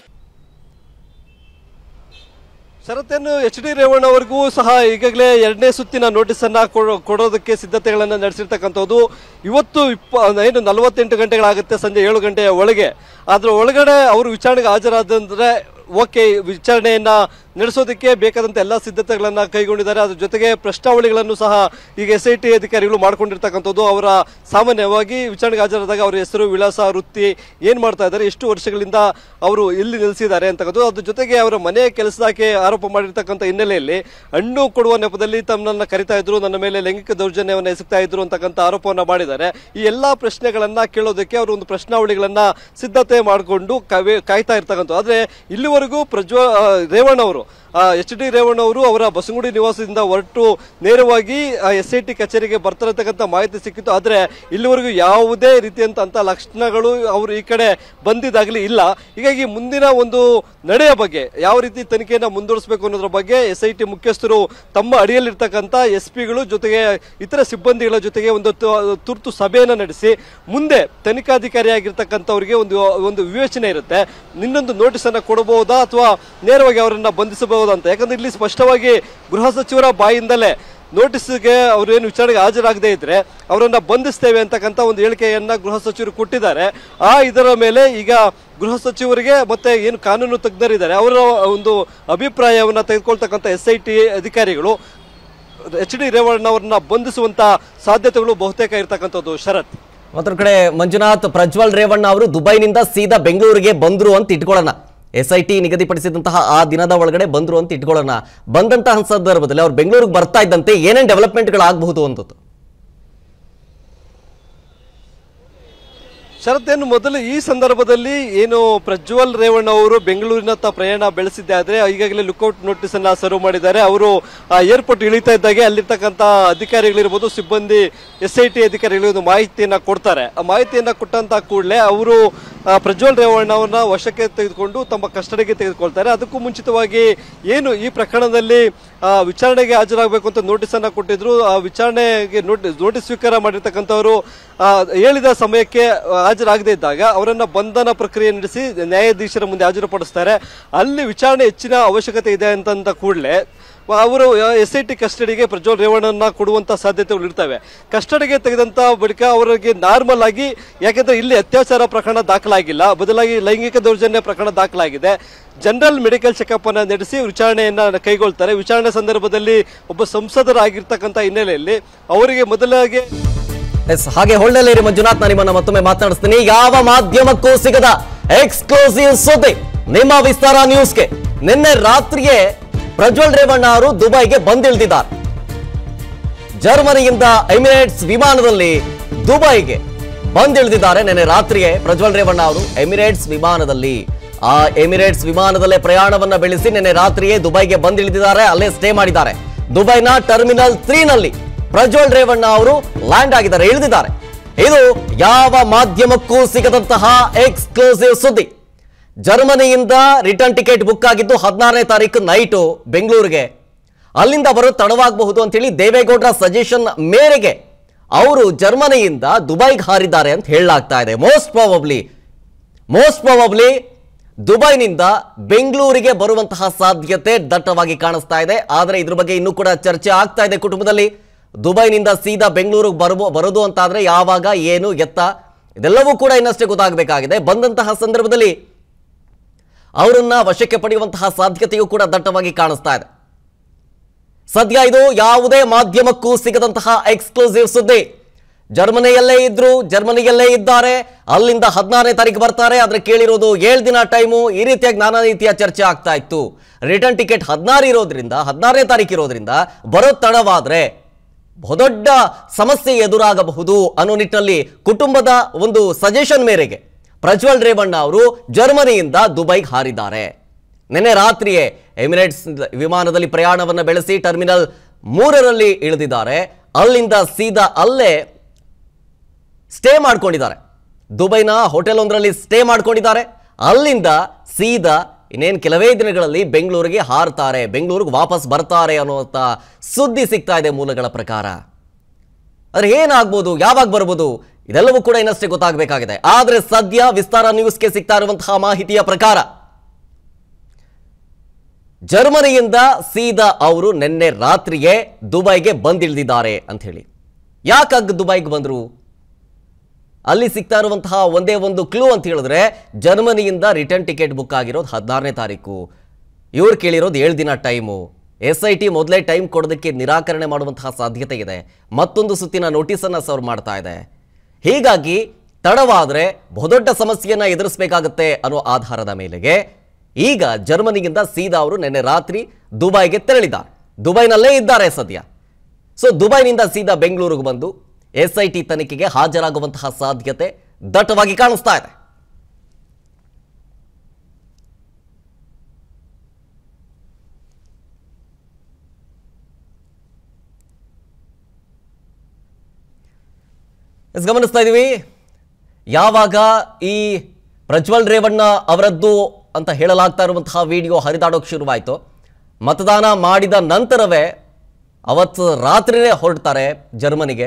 ಶರತ್ತನ್ನು HD ರೇವಣ್ಣ ಅವರಿಗೂ ಸಹ ಈಗಾಗಲೇ 2ನೇ ಸುತ್ತಿನ ನೋಟಿಸ್ ಅನ್ನ ಕೊಡೋದಕ್ಕೆ ಸಿದ್ಧತೆಗಳನ್ನ ನಡೆಸಿರ್ತಕ್ಕಂಥದ್ದು. ಇವತ್ತು 48 ಗಂಟೆಗಳಾಗುತ್ತೆ, ಸಂಜೆ 7 ಗಂಟೆಯ ಒಳಗೆ. ಅದ್ರ ಒಳಗಡೆ ಅವರು ವಿಚಾರಣೆಗೆ ಹಾಜರಾದಂದ್ರೆ ಓಕೆ, ವಿಚಾರಣೆಯನ್ನ ನಡೆಸೋದಕ್ಕೆ ಬೇಕಾದಂತ ಎಲ್ಲ ಸಿದ್ಧತೆಗಳನ್ನ ಕೈಗೊಂಡಿದ್ದಾರೆ. ಅದ್ರ ಜೊತೆಗೆ ಪ್ರಶ್ನಾವಳಿಗಳನ್ನು ಸಹ ಈಗ SIT ಅಧಿಕಾರಿಗಳು ಮಾಡ್ಕೊಂಡಿರ್ತಕ್ಕಂಥದ್ದು. ಅವರ ಸಾಮಾನ್ಯವಾಗಿ ವಿಚಾರಣೆಗೆ ಹಾಜರಾದಾಗ ಅವರ ಹೆಸರು, ವಿಳಾಸ, ವೃತ್ತಿ, ಏನ್ ಮಾಡ್ತಾ ಇದ್ದಾರೆ, ಎಷ್ಟು ವರ್ಷಗಳಿಂದ ಅವರು ಇಲ್ಲಿ ನೆಲೆಸಿದ್ದಾರೆ ಅಂತಕ್ಕಂಥದ್ದು. ಅದ್ರ ಜೊತೆಗೆ ಅವರ ಮನೆ ಕೆಲಸಕ್ಕೆ ಆರೋಪ ಮಾಡಿರ್ತಕ್ಕಂಥ ಹಿನ್ನೆಲೆಯಲ್ಲಿ ಹಣ್ಣು ಕೊಡುವ ನೆಪದಲ್ಲಿ ತಮ್ಮನ್ನ ಕರಿತಾ ಇದ್ರು, ನನ್ನ ಮೇಲೆ ಲೈಂಗಿಕ ದೌರ್ಜನ್ಯವನ್ನು ಎಸಗ್ತಾ ಇದ್ರು ಅಂತಕ್ಕಂಥ ಆರೋಪವನ್ನ ಮಾಡಿದ್ದಾರೆ. ಈ ಎಲ್ಲಾ ಪ್ರಶ್ನೆಗಳನ್ನ ಕೇಳೋದಕ್ಕೆ ಅವರು ಒಂದು ಪ್ರಶ್ನಾವಳಿಗಳನ್ನ ಸಿದ್ಧತೆ ಮಾಡಿಕೊಂಡು ಕಾಯ್ತಾ ಇರ್ತಕ್ಕಂಥದ್ದು. ಆದ್ರೆ ಇಲ್ಲಿವರೆಗೂ ರೇವಣ್ಣ ಅವರು HD ರೇವಣ್ಣ ಅವರು ಅವರ ಬಸವನಗುಡಿ ನಿವಾಸದಿಂದ ಹೊರಟು ನೇರವಾಗಿ SIT ಕಚೇರಿಗೆ ಬರ್ತಿರತಕ್ಕಂಥ ಮಾಹಿತಿ ಸಿಕ್ಕಿತ್ತು. ಆದ್ರೆ ಇಲ್ಲಿವರೆಗೂ ಯಾವುದೇ ರೀತಿಯಂತ ಲಕ್ಷಣಗಳು ಅವರು ಈ ಕಡೆ ಬಂದಿದ್ದಾಗಲಿ ಇಲ್ಲ. ಹೀಗಾಗಿ ಮುಂದಿನ ಒಂದು ನಡೆಯ ಬಗ್ಗೆ ಯಾವ ರೀತಿ ತನಿಖೆಯನ್ನ ಮುಂದುವರಿಸಬೇಕು ಅನ್ನೋದ್ರ ಬಗ್ಗೆ SIT ಮುಖ್ಯಸ್ಥರು ತಮ್ಮ ಅಡಿಯಲ್ಲಿರ್ತಕ್ಕಂಥ SPಗಳು ಜೊತೆಗೆ ಇತರ ಸಿಬ್ಬಂದಿಗಳ ಜೊತೆಗೆ ಒಂದು ತುರ್ತು ಸಭೆಯನ್ನ ನಡೆಸಿ ಮುಂದೆ ತನಿಖಾಧಿಕಾರಿಯಾಗಿರ್ತಕ್ಕಂಥವ್ರಿಗೆ ಒಂದು ವಿವೇಚನೆ ಇರುತ್ತೆ. ಇನ್ನೊಂದು ನೋಟಿಸ್ ಅನ್ನ ಕೊಡಬಹುದಾ ಅಥವಾ ನೇರವಾಗಿ ಅವರನ್ನ ಬಂಧಿಸಬಹುದು ಅಂತ. ಯಾಕಂದ್ರೆ ಇಲ್ಲಿ ಸ್ಪಷ್ಟವಾಗಿ ಗೃಹ ಸಚಿವರ ಬಾಯಿಂದಲೇ ನೋಟಿಸ್ಗೆ ಅವರೇನು ವಿಚಾರಣೆಗೆ ಹಾಜರಾಗದೇ ಇದ್ರೆ ಅವರನ್ನ ಬಂಧಿಸ್ತೇವೆ ಅಂತಕ್ಕಂಥ ಒಂದು ಹೇಳಿಕೆಯನ್ನ ಗೃಹ ಸಚಿವರು ಕೊಟ್ಟಿದ್ದಾರೆ. ಇದರ ಮೇಲೆ ಈಗ ಗೃಹ ಸಚಿವರಿಗೆ ಮತ್ತೆ ಏನು ಕಾನೂನು ತಜ್ಞರಿದ್ದಾರೆ ಅವರ ಒಂದು ಅಭಿಪ್ರಾಯವನ್ನ ತೆಗೆದುಕೊಳ್ತಕ್ಕಂಥ SIT ಅಧಿಕಾರಿಗಳು HD ರೇವಣ್ಣ ಅವರನ್ನ ಬಂಧಿಸುವಂತ ಸಾಧ್ಯತೆಗಳು ಬಹುತೇಕ ಇರತಕ್ಕಂಥದ್ದು. ಶರತ್, ಮತ್ತೊಂದು ಕಡೆ ಮಂಜುನಾಥ್, ಪ್ರಜ್ವಲ್ ರೇವಣ್ಣ ಅವರು ದುಬೈನಿಂದ ಸೀದಾ ಬೆಂಗಳೂರಿಗೆ ಬಂದ್ರು ಅಂತ ಇಟ್ಕೊಳ್ಳೋಣ. SIT ನಿಗದಿಪಡಿಸಿದಂತಹ ಆ ದಿನದ ಒಳಗಡೆ ಬಂದ್ರು ಅಂತ ಇಟ್ಕೊಳ್ಳೋಣ. ಬಂದಂತಹ ಸಂದರ್ಭದಲ್ಲಿ ಅವ್ರು ಬೆಂಗಳೂರಿಗೆ ಬರ್ತಾ ಇದ್ದಂತೆ ಏನೇನು ಡೆವಲಪ್ಮೆಂಟ್ಗಳಾಗಬಹುದು ಅಂತದ್ದು? ಶರತ್ತೇನು ಮೊದಲು ಈ ಸಂದರ್ಭದಲ್ಲಿ ಏನು ಪ್ರಜ್ವಲ್ ರೇವಣ್ಣ ಅವರು ಬೆಂಗಳೂರಿನತ್ತ ಪ್ರಯಾಣ ಬೆಳೆಸಿದ್ದೆ ಆದ್ರೆ ಈಗಾಗಲೇ ಲುಕ್ಔಟ್ ನೋಟಿಸ್ ಅನ್ನ ಸರ್ವ್ ಮಾಡಿದ್ದಾರೆ. ಅವರು ಏರ್ಪೋರ್ಟ್ ಇಳಿತಾ ಇದ್ದಾಗೆ ಅಲ್ಲಿರ್ತಕ್ಕಂಥ ಅಧಿಕಾರಿಗಳಿರ್ಬೋದು, ಸಿಬ್ಬಂದಿ SIT ಅಧಿಕಾರಿಗಳು ಒಂದು ಮಾಹಿತಿಯನ್ನ ಕೊಡ್ತಾರೆ. ಆ ಮಾಹಿತಿಯನ್ನ ಕೊಟ್ಟಂತ ಕೂಡಲೇ ಅವರು ಪ್ರಜ್ವಲ್ ರೇವಣ್ಣ ಅವರನ್ನ ವಶಕ್ಕೆ ತೆಗೆದುಕೊಂಡು ತಮ್ಮ ಕಸ್ಟಡಿಗೆ ತೆಗೆದುಕೊಳ್ತಾರೆ. ಅದಕ್ಕೂ ಮುಂಚಿತವಾಗಿ ಏನು ಈ ಪ್ರಕರಣದಲ್ಲಿ ವಿಚಾರಣೆಗೆ ಹಾಜರಾಗಬೇಕು ಅಂತ ನೋಟಿಸ್ ಅನ್ನ ಕೊಟ್ಟಿದ್ರು. ಆ ವಿಚಾರಣೆಗೆ ನೋಟಿಸ್ ಸ್ವೀಕಾರ ಮಾಡಿರ್ತಕ್ಕಂಥವರು ಹೇಳಿದ ಸಮಯಕ್ಕೆ ಹಾಜರಾಗದೇ ಇದ್ದಾಗ ಅವರನ್ನ ಬಂಧನ ಪ್ರಕ್ರಿಯೆ ನಡೆಸಿ ನ್ಯಾಯಾಧೀಶರ ಮುಂದೆ ಹಾಜರುಪಡಿಸ್ತಾರೆ. ಅಲ್ಲಿ ವಿಚಾರಣೆ ಹೆಚ್ಚಿನ ಅವಶ್ಯಕತೆ ಇದೆ ಅಂತ ಕೂಡಲೇ ಅವರು SIT ಕಸ್ಟಡಿಗೆ ಪ್ರಜ್ವಲ್ ರೇವಣ್ಣನ ಕೊಡುವಂತ ಸಾಧ್ಯತೆಗಳು ಇರ್ತವೆ. ಕಸ್ಟಡಿಗೆ ತೆಗೆದಂತ ಬಳಿಕ ಅವರಿಗೆ ನಾರ್ಮಲ್ ಆಗಿ, ಯಾಕೆಂದ್ರೆ ಇಲ್ಲಿ ಅತ್ಯಾಚಾರ ಪ್ರಕರಣ ದಾಖಲಾಗಿಲ್ಲ, ಬದಲಾಗಿ ಲೈಂಗಿಕ ದೌರ್ಜನ್ಯ ಪ್ರಕರಣ ದಾಖಲಾಗಿದೆ, ಜನರಲ್ ಮೆಡಿಕಲ್ ಚೆಕಪ್ ಅನ್ನ ನಡೆಸಿ ವಿಚಾರಣೆಯನ್ನ ಕೈಗೊಳ್ತಾರೆ. ವಿಚಾರಣೆ ಸಂದರ್ಭದಲ್ಲಿ ಒಬ್ಬ ಸಂಸದರಾಗಿರ್ತಕ್ಕಂಥ ಹಿನ್ನೆಲೆಯಲ್ಲಿ ಅವರಿಗೆ ಮೊದಲಾಗಿ ಹಾಗೆ ಹೊಳ್ಳಲೇರಿ ಮಂಜುನಾಥ್, ನಾನು ನಿಮ್ಮನ್ನ ಮತ್ತೊಮ್ಮೆ ಮಾತನಾಡಿಸ್ತೀನಿ. ಯಾವ ಮಾಧ್ಯಮಕ್ಕೂ ಸಿಗದ ಎಕ್ಸ್ಕ್ಲೂಸಿವ್ ಸುದ್ದಿ ನಿಮ್ಮ ವಿಸ್ತಾರ ನ್ಯೂಸ್ಗೆ. ನಿನ್ನೆ ರಾತ್ರಿಯೇ ಪ್ರಜ್ವಲ್ ರೇವಣ್ಣ ಅವರು ದುಬೈಗೆ ಬಂದಿಳಿದಿದ್ದಾರೆ. ಜರ್ಮನಿಯಿಂದ ಎಮಿರೇಟ್ಸ್ ವಿಮಾನದಲ್ಲಿ ದುಬೈಗೆ ಬಂದಿಳಿದಿದ್ದಾರೆ. ನಿನ್ನೆ ರಾತ್ರಿಯೇ ಪ್ರಜ್ವಲ್ ರೇವಣ್ಣ ಅವರು ಎಮಿರೇಟ್ಸ್ ವಿಮಾನದಲ್ಲಿ ಎಮಿರೇಟ್ಸ್ ವಿಮಾನದಲ್ಲೇ ಪ್ರಯಾಣವನ್ನ ಬೆಳೆಸಿ ನಿನ್ನೆ ರಾತ್ರಿಯೇ ದುಬೈಗೆ ಬಂದಿಳಿದಿದ್ದಾರೆ. ಅಲ್ಲೇ ಸ್ಟೇ ಮಾಡಿದ್ದಾರೆ. ದುಬೈನ ಟರ್ಮಿನಲ್ 3 ನಲ್ಲಿ ಪ್ರಜ್ವಲ್ ರೇವಣ್ಣ ಅವರು ಲ್ಯಾಂಡ್ ಆಗಿದ್ದಾರೆ, ಇಳಿದಿದ್ದಾರೆ. ಇದು ಯಾವ ಮಾಧ್ಯಮಕ್ಕೂ ಸಿಗದಂತಹ ಎಕ್ಸ್ಕ್ಲೂಸಿವ್ ಸುದ್ದಿ. ಜರ್ಮನಿಯಿಂದ ರಿಟರ್ನ್ ಟಿಕೆಟ್ ಬುಕ್ ಆಗಿದ್ದು 16ನೇ ತಾರೀಕು ನೈಟು ಬೆಂಗಳೂರಿಗೆ. ಅಲ್ಲಿಂದ ಬರೋದು ತಡವಾಗಬಹುದು ಅಂತೇಳಿ ದೇವೇಗೌಡರ ಸಜೆಷನ್ ಮೇರೆಗೆ ಅವರು ಜರ್ಮನಿಯಿಂದ ದುಬೈಗೆ ಹಾರಿದ್ದಾರೆ ಅಂತ ಹೇಳಲಾಗ್ತಾ ಇದೆ. ಮೋಸ್ಟ್ ಪ್ರಾಬಬ್ಲಿ ದುಬೈನಿಂದ ಬೆಂಗಳೂರಿಗೆ ಬರುವಂತಹ ಸಾಧ್ಯತೆ ದಟ್ಟವಾಗಿ ಕಾಣಿಸ್ತಾ ಇದೆ. ಆದರೆ ಇದ್ರ ಬಗ್ಗೆ ಇನ್ನೂ ಕೂಡ ಚರ್ಚೆ ಆಗ್ತಾ ಇದೆ ಕುಟುಂಬದಲ್ಲಿ. ದುಬೈನಿಂದ ಸೀದಾ ಬೆಂಗಳೂರಿಗೆ ಬರೋದು ಅಂತಾದ್ರೆ ಯಾವಾಗ, ಏನು, ಎತ್ತ, ಇದೆಲ್ಲವೂ ಕೂಡ ಇನ್ನಷ್ಟೇ ಗೊತ್ತಾಗಬೇಕಾಗಿದೆ. ಬಂದಂತಹ ಸಂದರ್ಭದಲ್ಲಿ ಅವರನ್ನ ವಶಕ್ಕೆ ಪಡೆಯುವಂತಹ ಸಾಧ್ಯತೆಯೂ ಕೂಡ ದಟ್ಟವಾಗಿ ಕಾಣಿಸ್ತಾ ಇದೆ. ಸದ್ಯ ಇದು ಯಾವುದೇ ಮಾಧ್ಯಮಕ್ಕೂ ಸಿಗದಂತಹ ಎಕ್ಸ್ಕ್ಲೂಸಿವ್ ಸುದ್ದಿ. ಜರ್ಮನಿಯಲ್ಲೇ ಇದ್ರು, ಜರ್ಮನಿಯಲ್ಲೇ ಇದ್ದಾರೆ, ಅಲ್ಲಿಂದ 16ನೇ ತಾರೀಕು ಬರ್ತಾರೆ. ಆದ್ರೆ ಕೇಳಿರೋದು 7 ದಿನ ಟೈಮು. ಈ ರೀತಿಯಾಗಿ ನಾನಾ ರೀತಿಯ ಚರ್ಚೆ ಆಗ್ತಾ ಇತ್ತು. ರಿಟರ್ನ್ ಟಿಕೆಟ್ 16ನೇ ತಾರೀಕು ಇರೋದ್ರಿಂದ ಬರೋದು ತಡವಾದ್ರೆ ಬಹುದೊಡ್ಡ ಸಮಸ್ಯೆ ಎದುರಾಗಬಹುದು ಅನ್ನೋ ನಿಟ್ಟಿನಲ್ಲಿ ಕುಟುಂಬದ ಒಂದು ಸಜೆಷನ್ ಮೇರೆಗೆ ಪ್ರಜ್ವಲ್ ರೇವಣ್ಣ ಅವರು ಜರ್ಮನಿಯಿಂದ ದುಬೈಗೆ ಹಾರಿದ್ದಾರೆ. ನಿನ್ನೆ ರಾತ್ರಿಯೇ ಎಮಿರೇಟ್ಸ್ ವಿಮಾನದಲ್ಲಿ ಪ್ರಯಾಣವನ್ನು ಬೆಳೆಸಿ ಟರ್ಮಿನಲ್ 3ರಲ್ಲಿ ಇಳಿದಿದ್ದಾರೆ. ಅಲ್ಲಿಂದ ಸೀದಾ ಅಲ್ಲೇ ಸ್ಟೇ ಮಾಡ್ಕೊಂಡಿದ್ದಾರೆ. ದುಬೈನ ಹೋಟೆಲ್ ಒಂದರಲ್ಲಿ ಸ್ಟೇ ಮಾಡ್ಕೊಂಡಿದ್ದಾರೆ. ಅಲ್ಲಿಂದ ಸೀದಾ ಇನ್ನೇನು ಕೆಲವೇ ದಿನಗಳಲ್ಲಿ ಬೆಂಗಳೂರಿಗೆ ಹಾರ್ತಾರೆ, ಬೆಂಗಳೂರಿಗೆ ವಾಪಸ್ ಬರ್ತಾರೆ ಅನ್ನುವಂಥ ಸುದ್ದಿ ಸಿಗ್ತಾ ಇದೆ ಮೂಲಗಳ ಪ್ರಕಾರ. ಆದರೆ ಏನಾಗ್ಬೋದು, ಯಾವಾಗ ಬರ್ಬೋದು, ಇದೆಲ್ಲವೂ ಕೂಡ ಇನ್ನಷ್ಟೇ ಗೊತ್ತಾಗಬೇಕಾಗಿದೆ. ಆದರೆ ಸದ್ಯ ವಿಸ್ತಾರ ನ್ಯೂಸ್ಗೆ ಸಿಗ್ತಾ ಇರುವಂತಹ ಮಾಹಿತಿಯ ಪ್ರಕಾರ ಜರ್ಮನಿಯಿಂದ ಸೀದಾ ಅವರು ನಿನ್ನೆ ರಾತ್ರಿಯೇ ದುಬೈಗೆ ಬಂದಿಳಿದಿದ್ದಾರೆ ಅಂತ ಹೇಳಿ. ಯಾಕಾಗ ದುಬೈಗೆ ಬಂದರು? ಅಲ್ಲಿ ಸಿಗ್ತಾ ಇರುವಂತಹ ಒಂದೇ ಒಂದು ಕ್ಲೂ ಅಂತ ಹೇಳಿದ್ರೆ, ಜರ್ಮನಿಯಿಂದ ರಿಟರ್ನ್ ಟಿಕೆಟ್ ಬುಕ್ ಆಗಿರೋದು 16ನೇ ತಾರೀಕು. ಇವ್ರು ಕೇಳಿರೋದು 7 ದಿನ ಟೈಮು. SIT ಮೊದಲೇ ಟೈಮ್ ಕೊಡೋದಕ್ಕೆ ನಿರಾಕರಣೆ ಮಾಡುವಂತಹ ಸಾಧ್ಯತೆ ಇದೆ. ಮತ್ತೊಂದು ಸುತ್ತಿನ ನೋಟಿಸನ್ನು ಸರ್ವ್ ಮಾಡ್ತಾ ಇದೆ. ಹೀಗಾಗಿ ತಡವಾದರೆ ಬಹುದೊಡ್ಡ ಸಮಸ್ಯೆಯನ್ನು ಎದುರಿಸಬೇಕಾಗುತ್ತೆ ಅನ್ನೋ ಆಧಾರದ ಮೇಲೆಗೆ ಈಗ ಜರ್ಮನಿಯಿಂದ ಸೀದಾ ಅವರು ನಿನ್ನೆ ರಾತ್ರಿ ದುಬೈಗೆ ತೆರಳಿದ್ದಾರೆ. ದುಬೈನಲ್ಲೇ ಇದ್ದಾರೆ ಸದ್ಯ. ಸೊ ದುಬೈನಿಂದ ಸೀದಾ ಬೆಂಗಳೂರಿಗೆ ಬಂದು SIT ತನಿಖೆಗೆ ಹಾಜರಾಗುವಂತಹ ಸಾಧ್ಯತೆ ದಟ್ಟವಾಗಿ ಕಾಣಿಸ್ತಾ ಇದೆ. ಗಮನಿಸ್ತಾ ಇದೀವಿ, ಯಾವಾಗ ಈ ಪ್ರಜ್ವಲ್ ರೇವಣ್ಣ ಅವರದ್ದು ಅಂತ ಹೇಳಲಾಗ್ತಾ ಇರುವಂತಹ ವಿಡಿಯೋ ಹರಿದಾಡೋಕೆ ಶುರುವಾಯಿತು, ಮತದಾನ ಮಾಡಿದ ನಂತರವೇ ಅವತ್ತು ರಾತ್ರಿನೇ ಹೊರಡ್ತಾರೆ ಜರ್ಮನಿಗೆ.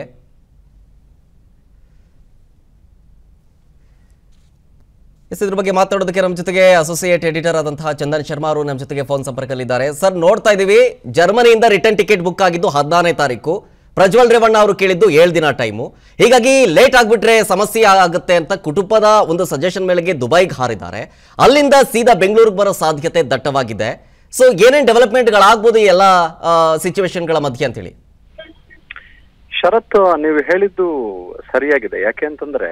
ಇದ್ರ ಬಗ್ಗೆ ಮಾತಾಡೋದಕ್ಕೆ ನಮ್ಮ ಜೊತೆಗೆ ಅಸೋಸಿಯೇಟ್ ಎಡಿಟರ್ ಆದಂತಹ ಚಂದನ್ ಶರ್ಮಾ ಅವರು ನಮ್ಮ ಜೊತೆಗೆ ಫೋನ್ ಸಂಪರ್ಕದಲ್ಲಿದ್ದಾರೆ. ಸರ್, ನೋಡ್ತಾ ಇದ್ದೀವಿ, ಜರ್ಮನಿಯಿಂದ ರಿಟರ್ನ್ ಟಿಕೆಟ್ ಬುಕ್ ಆಗಿದ್ದು 16ನೇ ತಾರೀಕು. ಪ್ರಜ್ವಲ್ ರೇವಣ್ಣ ಅವರು ಕೇಳಿದ್ದು 7 ದಿನ ಟೈಮು. ಹೀಗಾಗಿ ಲೇಟ್ ಆಗಿಬಿಟ್ರೆ ಸಮಸ್ಯೆ ಆಗುತ್ತೆ ಅಂತ ಕುಟುಂಬದ ಒಂದು ಸಜೆಷನ್ ಮೇಲೆಗೆ ದುಬೈಗೆ ಹಾರಿದ್ದಾರೆ. ಅಲ್ಲಿಂದ ಸೀದಾ ಬೆಂಗಳೂರಿಗೆ ಬರೋ ಸಾಧ್ಯತೆ ದಟ್ಟವಾಗಿದೆ. ಸೊ ಏನೇನು ಡೆವಲಪ್ಮೆಂಟ್ಗಳಾಗ್ಬೋದು ಈ ಎಲ್ಲ ಸಿಚುವೇಶನ್ಗಳ ಮಧ್ಯೆ ಅಂತೇಳಿ? ಶರತ್, ನೀವು ಹೇಳಿದ್ದು ಸರಿಯಾಗಿದೆ. ಯಾಕೆ ಅಂತಂದ್ರೆ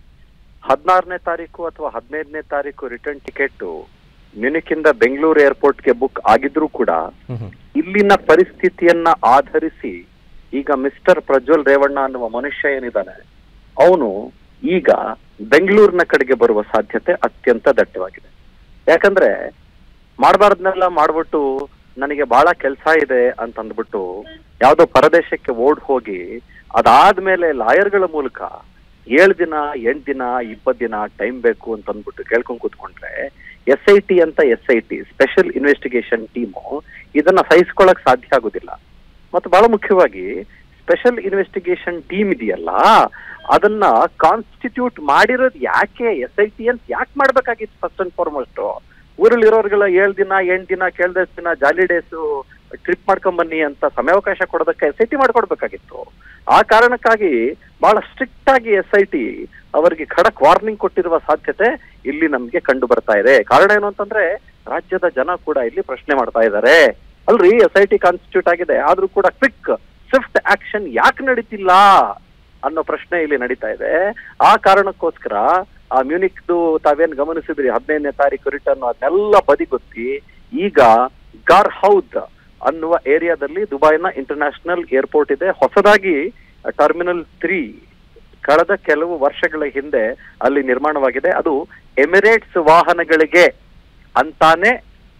16ನೇ ತಾರೀಕು ಅಥವಾ 15ನೇ ತಾರೀಕು ರಿಟರ್ನ್ ಟಿಕೆಟ್ ಮ್ಯೂನಿಕ್ ಇಂದ ಬೆಂಗಳೂರು ಏರ್ಪೋರ್ಟ್ಗೆ ಬುಕ್ ಆಗಿದ್ರೂ ಕೂಡ ಇಲ್ಲಿನ ಪರಿಸ್ಥಿತಿಯನ್ನ ಆಧರಿಸಿ ಈಗ ಮಿಸ್ಟರ್ ಪ್ರಜ್ವಲ್ ರೇವಣ್ಣ ಅನ್ನುವ ಮನುಷ್ಯ ಏನಿದ್ದಾನೆ, ಅವನು ಈಗ ಬೆಂಗಳೂರಿನ ಕಡೆಗೆ ಬರುವ ಸಾಧ್ಯತೆ ಅತ್ಯಂತ ದಟ್ಟವಾಗಿದೆ. ಯಾಕಂದ್ರೆ ಮಾಡಬಾರ್ದನ್ನೆಲ್ಲ ಮಾಡ್ಬಿಟ್ಟು ನನಗೆ ಬಹಳ ಕೆಲಸ ಇದೆ ಅಂತ ಅಂದ್ಬಿಟ್ಟು ಯಾವ್ದೋ ಪರದೇಶಕ್ಕೆ ಓಡ್ ಹೋಗಿ ಅದಾದ್ಮೇಲೆ ಲಾಯರ್ಗಳ ಮೂಲಕ 7 ದಿನ 8 ದಿನ 20 ದಿನ ಟೈಮ್ ಬೇಕು ಅಂತ ಅಂದ್ಬಿಟ್ಟು ಕೇಳ್ಕೊಂಡ್ ಕೂತ್ಕೊಂಡ್ರೆ SIT ಅಂತ SIT ಸ್ಪೆಷಲ್ ಇನ್ವೆಸ್ಟಿಗೇಷನ್ ಟೀಮು ಇದನ್ನ ಸಹಿಸ್ಕೊಳಕ್ ಸಾಧ್ಯ ಆಗುದಿಲ್ಲ. ಮತ್ತು ಬಹಳ ಮುಖ್ಯವಾಗಿ ಸ್ಪೆಷಲ್ ಇನ್ವೆಸ್ಟಿಗೇಷನ್ ಟೀಮ್ ಇದೆಯಲ್ಲ, ಅದನ್ನ ಕಾನ್ಸ್ಟಿಟ್ಯೂಟ್ ಮಾಡಿರೋದು ಯಾಕೆ, SIT ಅಂತ ಯಾಕೆ ಮಾಡ್ಬೇಕಾಗಿತ್ತು? ಫಸ್ಟ್ ಅಂಡ್ ಫಾರ್ಮೋಸ್ಟ್ ಊರಲ್ಲಿ ಇರೋರ್ಗೆಲ್ಲ 7 ದಿನ 8 ದಿನ ಕೇಳ್ದಷ್ಟು ದಿನ ಜಾಲಿ ಡೇಸು ಟ್ರಿಪ್ ಮಾಡ್ಕೊಂಡ್ ಬನ್ನಿ ಅಂತ ಸಮಯಾವಕಾಶ ಕೊಡೋದಕ್ಕೆ SIT ಮಾಡ್ಕೊಡ್ಬೇಕಾಗಿತ್ತು. ಆ ಕಾರಣಕ್ಕಾಗಿ ಬಹಳ ಸ್ಟ್ರಿಕ್ಟ್ ಆಗಿ SIT ಅವರಿಗೆ ಖಡಕ್ ವಾರ್ನಿಂಗ್ ಕೊಟ್ಟಿರುವ ಸಾಧ್ಯತೆ ಇಲ್ಲಿ ನಮ್ಗೆ ಕಂಡು ಬರ್ತಾ ಇದೆ. ಕಾರಣ ಏನು ಅಂತಂದ್ರೆ ರಾಜ್ಯದ ಜನ ಕೂಡ ಇಲ್ಲಿ ಪ್ರಶ್ನೆ ಮಾಡ್ತಾ ಇದ್ದಾರೆ, ಅಲ್ರಿ SIT ಕಾನ್ಸ್ಟಿಟ್ಯೂಟ್ ಆಗಿದೆ ಆದ್ರೂ ಕೂಡ ಕ್ವಿಕ್ ಸ್ವಿಫ್ಟ್ ಆಕ್ಷನ್ ಯಾಕೆ ನಡೀತಿಲ್ಲ ಅನ್ನೋ ಪ್ರಶ್ನೆ ಇಲ್ಲಿ ನಡೀತಾ ಇದೆ. ಆ ಕಾರಣಕ್ಕೋಸ್ಕರ ಆ ಮ್ಯೂನಿಕ್ದು ತಾವೇನ್ ಗಮನಿಸಿದ್ರಿ 15ನೇ ತಾರೀಕು ರಿಟರ್ನ್ ಅದನ್ನೆಲ್ಲ ಬದಿಗೊತ್ತಿ ಈಗ ಗಾರ್ಹೌದ್ ಅನ್ನುವ ಏರಿಯಾದಲ್ಲಿ ದುಬೈನ ಇಂಟರ್ನ್ಯಾಷನಲ್ ಏರ್ಪೋರ್ಟ್ ಇದೆ. ಹೊಸದಾಗಿ ಟರ್ಮಿನಲ್ 3 ಕಳೆದ ಕೆಲವು ವರ್ಷಗಳ ಹಿಂದೆ ಅಲ್ಲಿ ನಿರ್ಮಾಣವಾಗಿದೆ. ಅದು ಎಮಿರೇಟ್ಸ್ ವಾಹನಗಳಿಗೆ ಅಂತಾನೆ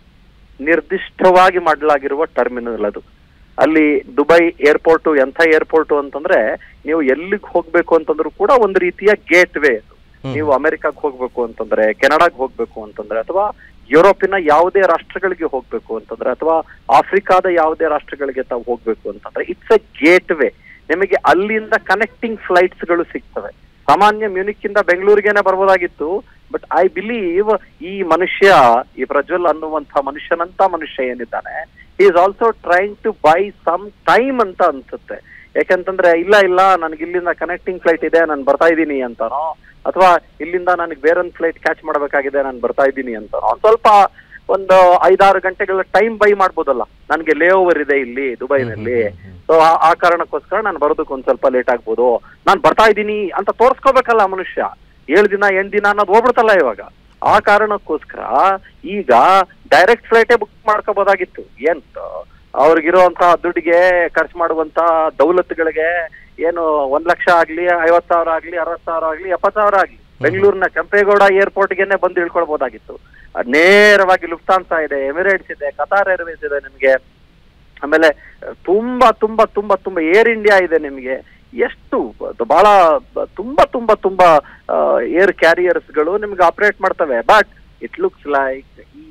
ನಿರ್ದಿಷ್ಟವಾಗಿ ಮಾಡಲಾಗಿರುವ ಟರ್ಮಿನಲ್. ಅದು ಅಲ್ಲಿ ದುಬೈ ಏರ್ಪೋರ್ಟ್ ಎಂಥ ಏರ್ಪೋರ್ಟ್ ಅಂತಂದ್ರೆ ನೀವು ಎಲ್ಲಿಗೆ ಹೋಗ್ಬೇಕು ಅಂತಂದ್ರೂ ಕೂಡ ಒಂದು ರೀತಿಯ ಗೇಟ್ ವೇ. ನೀವು ಅಮೆರಿಕಾಗ್ ಹೋಗ್ಬೇಕು ಅಂತಂದ್ರೆ, ಕೆನಡಾಗ್ ಹೋಗ್ಬೇಕು ಅಂತಂದ್ರೆ, ಅಥವಾ ಯುರೋಪಿನ ಯಾವುದೇ ರಾಷ್ಟ್ರಗಳಿಗೆ ಹೋಗ್ಬೇಕು ಅಂತಂದ್ರೆ, ಅಥವಾ ಆಫ್ರಿಕಾದ ಯಾವುದೇ ರಾಷ್ಟ್ರಗಳಿಗೆ ತಾವು ಹೋಗ್ಬೇಕು ಅಂತಂದ್ರೆ ಇಟ್ಸ್ ಎ ಗೇಟ್ ವೇ. ನಿಮಗೆ ಅಲ್ಲಿಂದ ಕನೆಕ್ಟಿಂಗ್ ಫ್ಲೈಟ್ಸ್ ಗಳು ಸಿಗ್ತವೆ. ಸಾಮಾನ್ಯ ಮ್ಯೂನಿಕ್ ಇಂದ ಬೆಂಗಳೂರಿಗೇನೆ ಬರ್ಬೋದಾಗಿತ್ತು, ಬಟ್ ಐ ಬಿಲೀವ್ ಈ ಮನುಷ್ಯ, ಈ ಪ್ರಜ್ವಲ್ ಅನ್ನುವಂಥ ಮನುಷ್ಯ ಏನಿದ್ದಾನೆ, is also trying to buy some time ಅಂತ ಅನ್ಸುತ್ತೆ. ಯಾಕಂತಂದ್ರೆ ಇಲ್ಲ ನನಗೆ ಇಲ್ಲಿಂದ ಕನೆಕ್ಟಿಂಗ್ ಫ್ಲೈಟ್ ಇದೆ ನಾನು ಬರ್ತಾ ಇದ್ದೀನಿ ಅಂತಾನೋ, ಅಥವಾ ಇಲ್ಲಿಂದ ನನಗೆ ಬೇರೊಂದು ಫ್ಲೈಟ್ ಕ್ಯಾಚ್ ಮಾಡಬೇಕಾಗಿದೆ ನಾನು ಬರ್ತಾ ಇದ್ದೀನಿ ಅಂತಾನೋ ಸ್ವಲ್ಪ ಒಂದು 5-6 ಗಂಟೆಗಳ ಟೈಮ್ ಬೈ ಮಾಡ್ಬೋದಲ್ಲ. ನನಗೆ ಲೇ ಓವರ್ ಇದೆ ಇಲ್ಲಿ ದುಬೈನಲ್ಲಿ, ಸೊ ಆ ಕಾರಣಕ್ಕೋಸ್ಕರ ನಾನು ಬರೋದಕ್ಕೆ ಒಂದ್ ಸ್ವಲ್ಪ ಲೇಟ್ ಆಗ್ಬೋದು, ನಾನು ಬರ್ತಾ ಇದ್ದೀನಿ ಅಂತ ತೋರ್ಸ್ಕೋಬೇಕಲ್ಲ ಮನುಷ್ಯ. 7 ದಿನ 8 ದಿನ ಅನ್ನೋದು ಹೋಗ್ಬಿಡ್ತಲ್ಲ ಇವಾಗ. ಆ ಕಾರಣಕ್ಕೋಸ್ಕರ ಈಗ ಡೈರೆಕ್ಟ್ ಫ್ಲೈಟೇ ಬುಕ್ ಮಾಡ್ಕೋಬಹುದಾಗಿತ್ತು. ಎಂತ ಅವ್ರಿಗಿರುವಂತಹ ದುಡ್ಡಿಗೆ ಖರ್ಚು ಮಾಡುವಂತ ದೌಲತ್ಗಳಿಗೆ ಏನು 1 ಲಕ್ಷ ಆಗ್ಲಿ, 50,000 ಆಗ್ಲಿ, 60,000 ಆಗ್ಲಿ, 70,000 ಆಗ್ಲಿ, ಬೆಂಗಳೂರಿನ ಕೆಂಪೇಗೌಡ ಏರ್ಪೋರ್ಟ್ಗೆನೆ ಬಂದು ಇಳ್ಕೊಳ್ಬಹುದಾಗಿತ್ತು. ನೇರವಾಗಿ ಲುಫ್ತಾನ್ಸಾ ಇದೆ, ಎಮಿರೇಟ್ಸ್ ಇದೆ, ಕತಾರ್ ಏರ್ವೇಸ್ ಇದೆ ನಿಮ್ಗೆ, ಆಮೇಲೆ ತುಂಬಾ ತುಂಬಾ ತುಂಬಾ ತುಂಬಾ ಏರ್ ಇಂಡಿಯಾ ಇದೆ ನಿಮ್ಗೆ. ಎಷ್ಟು ಬಹಳ ತುಂಬಾ ತುಂಬಾ ತುಂಬಾ ಏರ್ ಕ್ಯಾರಿಯರ್ಸ್ ಗಳು ನಿಮ್ಗೆ ಆಪರೇಟ್ ಮಾಡ್ತವೆ. ಬಟ್ ಇಟ್ ಲುಕ್ಸ್ ಲೈಕ್ ಈ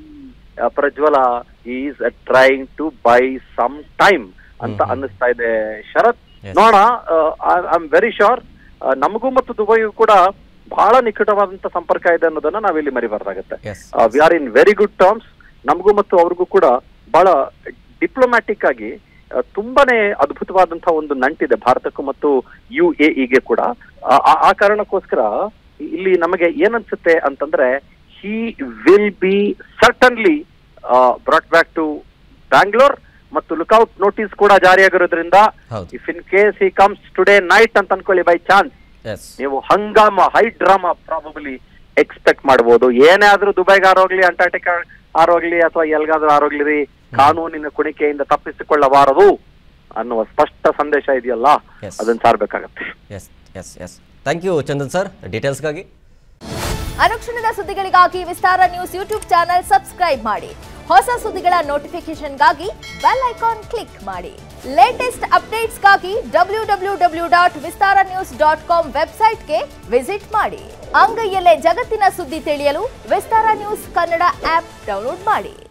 Prajwal is trying to buy some time ಅಂತ ಅನ್ನಿಸ್ತಾ ಇದೆ ಶರತ್. ನೋಡೋಣ, ಐ ಆಮ್ ವೆರಿ ಶೋರ್ ನಮಗೂ ಮತ್ತು ದುಬೈಗೂ ಕೂಡ ಬಹಳ ನಿಕಟವಾದಂತ ಸಂಪರ್ಕ ಇದೆ ಅನ್ನೋದನ್ನ ನಾವಿಲ್ಲಿ ಮರಿಬಾರ್ದಾಗತ್ತೆ. We are in very good terms. ನಮಗೂ ಮತ್ತು ಅವ್ರಿಗೂ ಕೂಡ ಬಹಳ ಡಿಪ್ಲೊಮ್ಯಾಟಿಕ್ ಆಗಿ ತುಂಬಾನೇ ಅದ್ಭುತವಾದಂತಹ ಒಂದು ನಂಟಿದೆ ಭಾರತಕ್ಕೂ ಮತ್ತು UAE ಕೂಡ. ಆ ಕಾರಣಕ್ಕೋಸ್ಕರ ಇಲ್ಲಿ ನಮಗೆ ಏನನ್ಸುತ್ತೆ ಅಂತಂದ್ರೆ he will be certainly brought back to Bangalore ಮತ್ತು ಲುಕ್ಔಟ್ ನೋಟಿಸ್ ಕೂಡ ಜಾರಿಯಾಗಿರೋದ್ರಿಂದ if in case he comes today night ಅಂತ ಅನ್ಕೊಳ್ಳಿ ಬೈ ಚಾನ್ಸ್, ನೀವು hungama high drama probably expect ಮಾಡಬಹುದು. ಏನೇ ಆದ್ರೂ ದುಬೈಗೆ ಆರೋಗ್ಲಿ, ಅಂಟಾರ್ಟಿಕಾ ಆರೋಗ್ಲಿ ಅಥವಾ ಎಲ್ಗಾದ್ರೂ ಆರೋಗ್ಲಿ, ಕಾನೂನಿನ ಕುಣಿಕೆಯಿಂದ ತಪ್ಪಿಸಿಕೊಳ್ಳಬಾರದು ಅನ್ನುವ ಸ್ಪಷ್ಟ ಸಂದೇಶ ಇದೆಯಲ್ಲ, ಅದನ್ನ ಸಾರ್ಬೇಕಾಗತ್ತೆ. ಥ್ಯಾಂಕ್ ಯು ಚಂದನ್ ಸರ್ ಡೀಟೇಲ್ಸ್ಗಾಗಿ. ಅನುಕ್ಷಣದ ಸುದ್ದಿಗಳಿಗಾಗಿ Vistara news YouTube channel subscribe ಮಾಡಿ. ಹೊಸ ಸುದ್ದಿಗಳ ನೋಟಿಫಿಕೇಶನ್ಗಾಗಿ ಬೆಲ್ ಐಕಾನ್ ಕ್ಲಿಕ್ ಮಾಡಿ. ಲೇಟೆಸ್ಟ್ ಅಪ್ಡೇಟ್ಸ್ಗಾಗಿ www.vistaranews.com ವೆಬ್ಸೈಟ್ಗೆ ವಿಸಿಟ್ ಮಾಡಿ. ಅಂಗೈಯಲ್ಲೇ ಜಗತ್ತಿನ ಸುದ್ದಿ ತಿಳಿಯಲು Vistara news Kannada app download ಮಾಡಿ.